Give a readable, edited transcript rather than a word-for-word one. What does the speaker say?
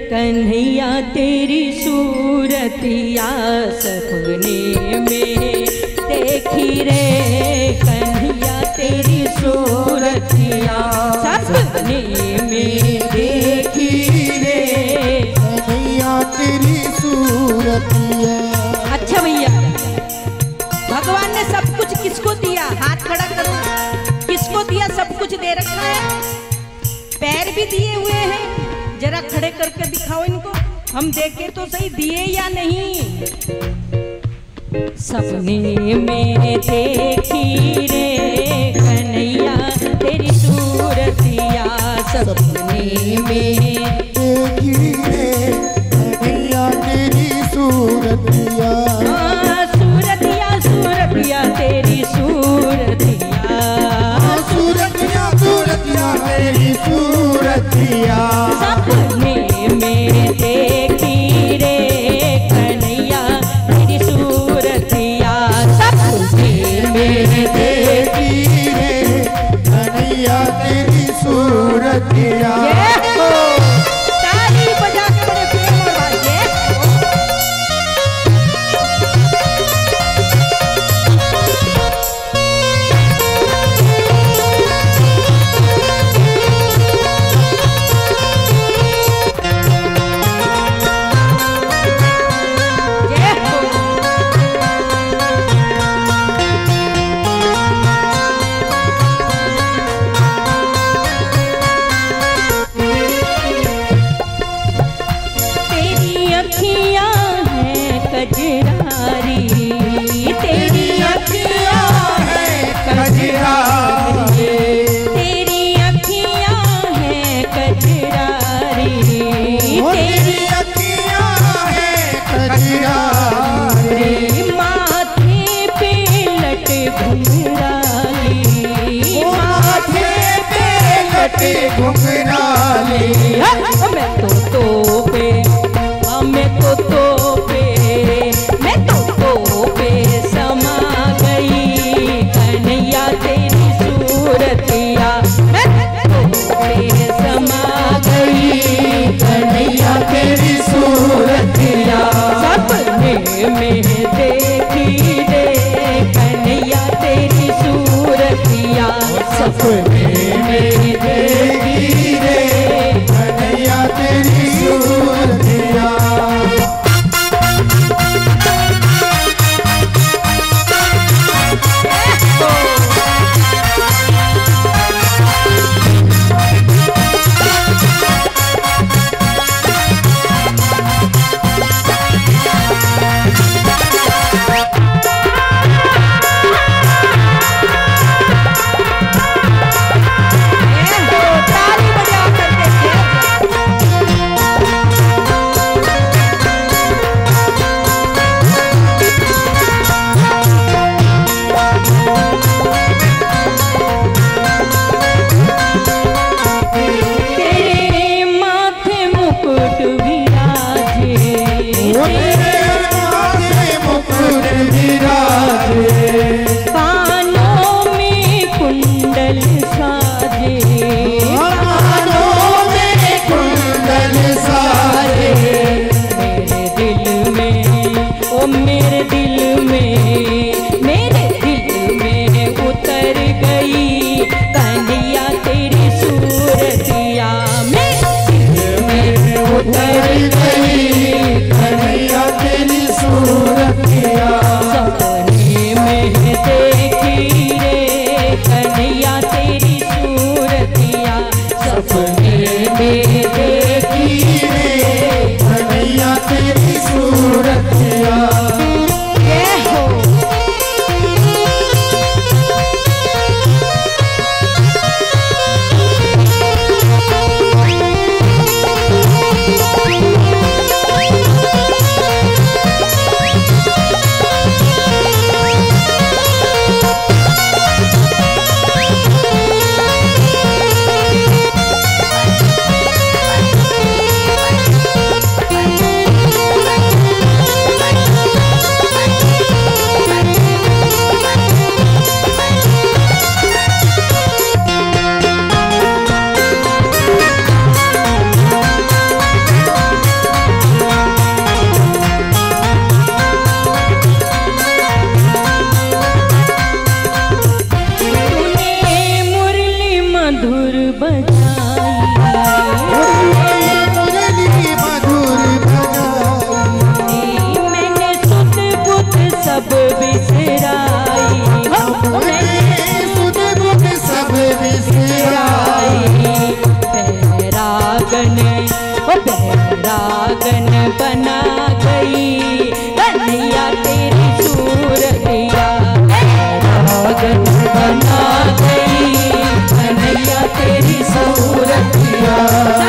कन्हैया तेरी सूरतिया सपने में देखी रे, कन्हैया तेरी सूरतिया सपने में देखी रे, कन्हैया तेरी सूरतिया। अच्छा भैया, भगवान ने सब कुछ किसको दिया? हाथ खड़ा करो, किसको दिया? सब कुछ दे रखा है, पैर भी दिए हुए हैं, जरा खड़े करके दिखाओ इनको, हम देखे तो सही दिए या नहीं। सपने में देखी रे कन्हैया तेरी सूरतिया, सपने में देखी रे कन्हैया तेरी सूरतिया। सूरतिया सूरतिया तेरी सूरतिया, सूरतिया सूरतिया तेरी सूरतिया। सपने में देखी रे कन्हैया तेरी सूरतिया, सपने में देखी रे कन्हैया तेरी सूरतिया। बैरागन ओ बैरागन बना गई कन्हैया तेरी सूरतिया, बैरागन बना गई कन्हैया तेरी सूरतिया।